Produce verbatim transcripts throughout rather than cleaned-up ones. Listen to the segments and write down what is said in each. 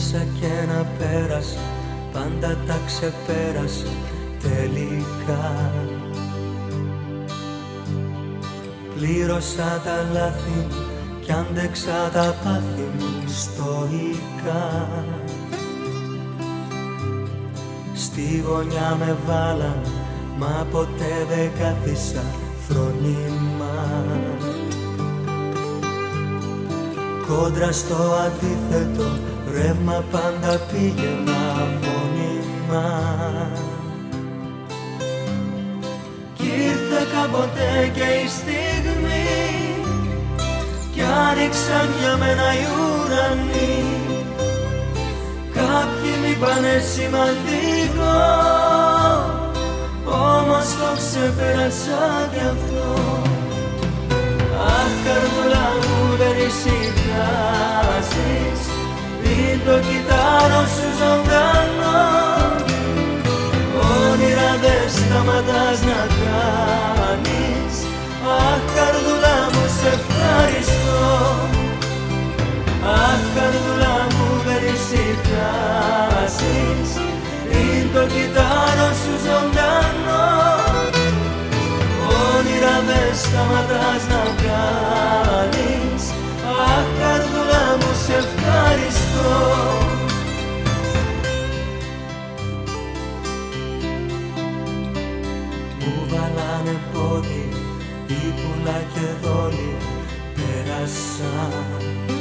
όσα και να πέρασα, πάντα τα ξεπέρασα τελικά. Πλήρωσα τα λάθη μου κι άντεξα τα πάθη μου στοικά. Στη γωνιά με βάλαν, μα ποτέ δεν κάθισα φρονήμα. Κόντρα στο αντίθετο ρεύμα πάντα πήγαινα μόνιμα. Κι ήρθε κάποτε και η στιγμή κι άνοιξαν για μένα οι ουρανοί. Κάποιοι μη πάνε σημαντικό, όμως το ξεπέρασα κι αυτό. Αχ, καρδούλα μου, δεν ησυχάζεις, μην το κυτάρω σου ζωντανό. Όνειρα δεν σταματάς να κάνεις. Αχ, καρδούλα μου, σε ευχαριστώ. Αχ, καρδούλα μου, δεν ησυχάζεις, μην το κυτάρω σου ζωντανό. Όνειρα δεν σταματάς να κάνεις. Αχ, καρδούλα μου, σε ευχαριστώ. Μου βάλανε πόδι, η πουλά και δόλια πέρασαν.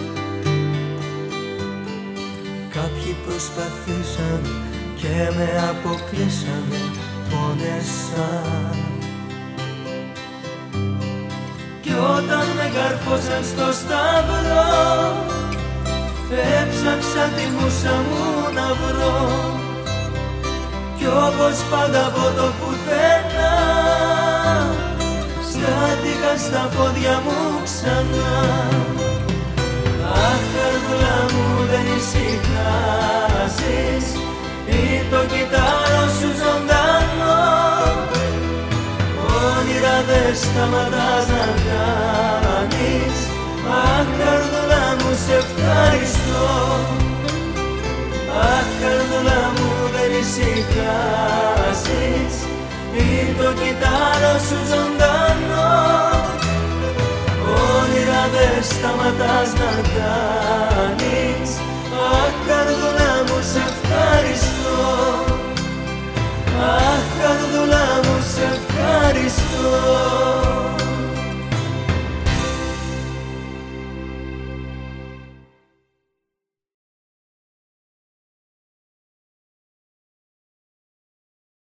Κάποιοι προσπαθήσαν και με αποκλείσανε, πόνεσαν. Κι όταν με καρφώσαν στο σταυρό, έψαξα τη μούσα μου να βρω. Κι όπως πάντα από το πουθενά, στάθηκα στα πόδια μου ξανά. Αχ, καρδούλα μου, δεν ησυχάζεις, ή το κυτάρω σου ζωντανό. Όνειρα δεν σταματάς να κάνεις. Αχ, καρδούλα μου, σε ευχαριστώ. Αχ, καρδούλα μου, δεν ησυχάζεις, ή το κυτάρω σου ζωντανό. Όνειρα δεν σταματάς να κάνεις.